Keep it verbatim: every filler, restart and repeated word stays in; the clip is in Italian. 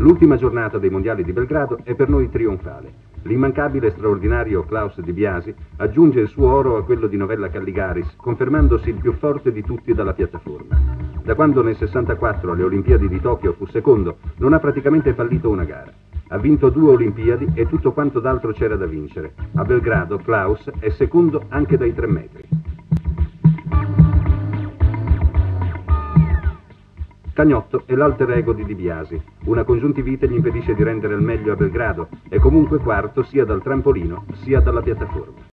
L'ultima giornata dei mondiali di Belgrado è per noi trionfale. L'immancabile e straordinario Klaus Di Biasi aggiunge il suo oro a quello di Novella Calligaris, confermandosi il più forte di tutti dalla piattaforma. Da quando nel sessantaquattro alle Olimpiadi di Tokyo fu secondo, non ha praticamente fallito una gara. Ha vinto due Olimpiadi e tutto quanto d'altro c'era da vincere. A Belgrado Klaus è secondo anche dai tre metri. Cagnotto è l'alter ego di Di Biasi. Una congiuntivite gli impedisce di rendere il meglio a Belgrado e comunque quarto sia dal trampolino sia dalla piattaforma.